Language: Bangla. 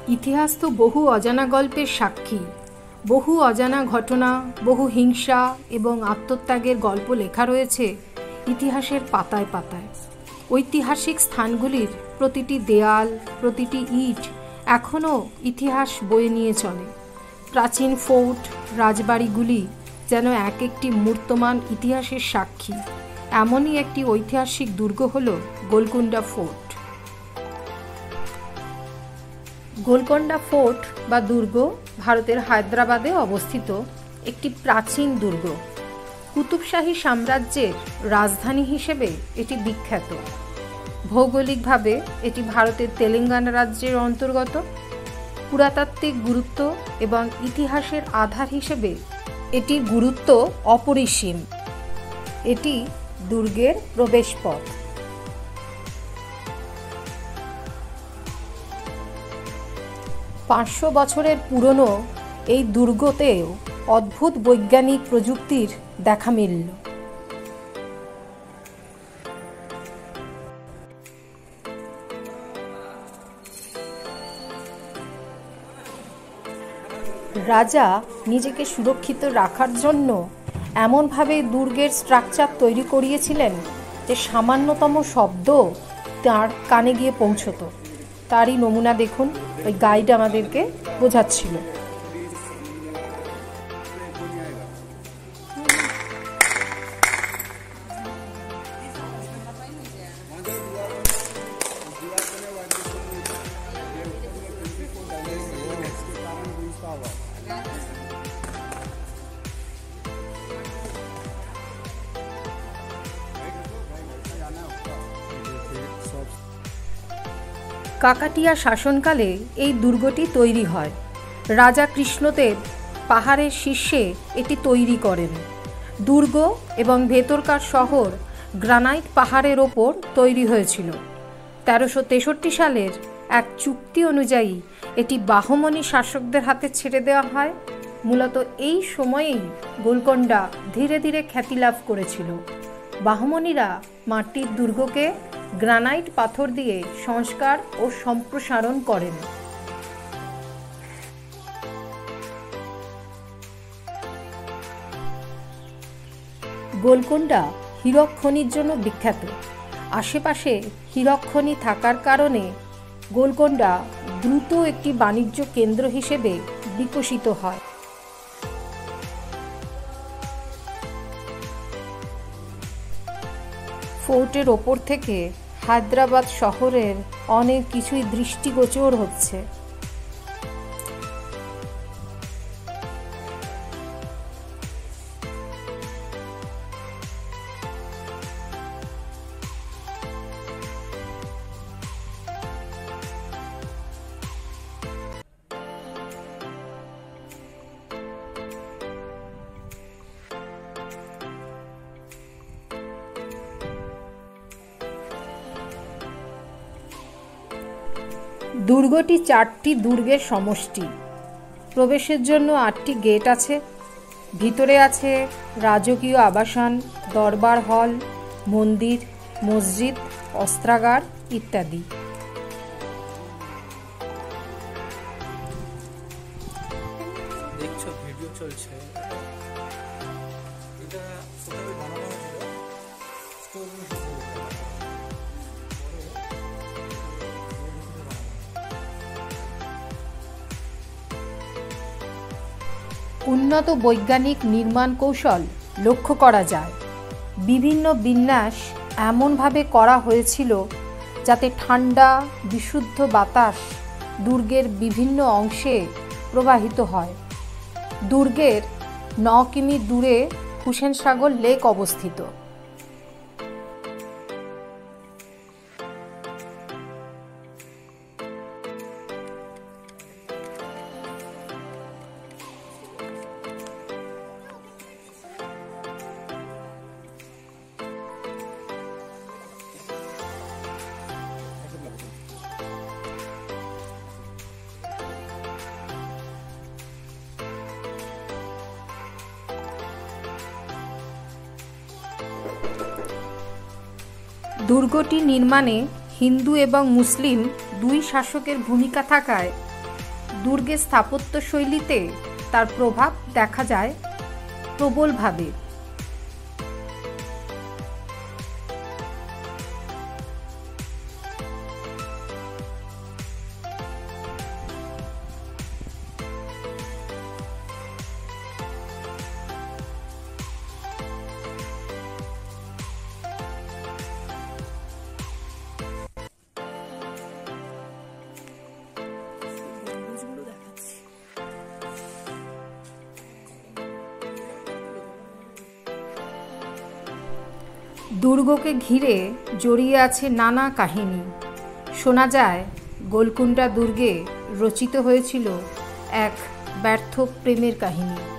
ইতিহাস তো বহু অজানা গল্পের সাক্ষী। বহু অজানা ঘটনা, বহু হিংসা এবং আত্মত্যাগের গল্প লেখা রয়েছে ইতিহাসের পাতায় পাতায়। ঐতিহাসিক স্থানগুলির প্রতিটি দেয়াল, প্রতিটি ইট এখনও ইতিহাস বয়ে নিয়ে চলে। প্রাচীন ফোর্ট, রাজবাড়িগুলি যেন এক একটি মূর্তমান ইতিহাসের সাক্ষী। এমনই একটি ঐতিহাসিক দুর্গ হল গোলকুন্ডা ফোর্ট। গোলকোন্ডা ফোর্ট বা দুর্গ ভারতের হায়দ্রাবাদে অবস্থিত একটি প্রাচীন দুর্গ। কুতুবশাহী সাম্রাজ্যের রাজধানী হিসেবে এটি বিখ্যাত। ভৌগোলিকভাবে এটি ভারতের তেলেঙ্গানা রাজ্যের অন্তর্গত। পুরাতাত্ত্বিক গুরুত্ব এবং ইতিহাসের আধার হিসেবে এটির গুরুত্ব অপরিসীম। এটি দুর্গের প্রবেশপথ। পাঁচশো বছরের পুরনো এই দুর্গতেও অদ্ভুত বৈজ্ঞানিক প্রযুক্তির দেখা মিলল। রাজা নিজেকে সুরক্ষিত রাখার জন্য এমনভাবে দুর্গের স্ট্রাকচার তৈরি করিয়েছিলেন যে সামান্যতম শব্দ তার কানে গিয়ে পৌঁছত। তারই নমুনা দেখুন, ওই গাইড আমাদেরকে বোঝাচ্ছিল। কাকাটিয়া শাসনকালে এই দুর্গটি তৈরি হয়। রাজা কৃষ্ণদেব পাহাড়ের শীর্ষে এটি তৈরি করেন। দুর্গ এবং ভেতরকার শহর গ্রানাইট পাহাড়ের ওপর তৈরি হয়েছিল। 1363 সালের এক চুক্তি অনুযায়ী এটি বাহমনি শাসকদের হাতে ছেড়ে দেওয়া হয়। মূলত এই সময়েই গোলকোন্ডা ধীরে ধীরে খ্যাতি লাভ করেছিল। বাহমনিরা মাটির দুর্গকে গ্রানাইট পাথর দিয়ে সংস্কার ও সম্প্রসারণ করেন। গোলকোন্ডা হীরক খনির জন্য বিখ্যাত। আশেপাশে হীরক খনি থাকার কারণে গোলকোন্ডা দ্রুত একটি বাণিজ্য কেন্দ্র হিসেবে বিকশিত হয়। ফোর্টের ওপর থেকে হায়দ্রাবাদ শহরের অনেক কিছুই দৃষ্টিগোচর হচ্ছে। দুর্গটি 4টি দুর্গের সমষ্টি। প্রবেশের জন্য 8টি গেট আছে। ভিতরে আছে রাজকীয় আবাসন, দরবার হল, মন্দির, মসজিদ, অস্ত্রাগার ইত্যাদি। দেখছো ভিডিও চলছে। এটা কোথায় বানানো হয়েছিল? উন্নত বৈজ্ঞানিক নির্মাণ কৌশল লক্ষ্য করা যায়। বিভিন্ন বিন্যাস এমনভাবে করা হয়েছিল যাতে ঠান্ডা বিশুদ্ধ বাতাস দুর্গের বিভিন্ন অংশে প্রবাহিত হয়। দুর্গের 9 কিমি দূরে হুসেনসাগর লেক অবস্থিত। দুর্গটি নির্মাণে হিন্দু এবং মুসলিম দুই শাসকের ভূমিকা থাকায় দুর্গের স্থাপত্যশৈলীতে তার প্রভাব দেখা যায় প্রবলভাবে। দুর্গকে ঘিরে জড়িয়ে আছে নানা কাহিনী। শোনা যায় গোলকুন্ডা দুর্গে রচিত হয়েছিল এক ব্যর্থ প্রেমের কাহিনী।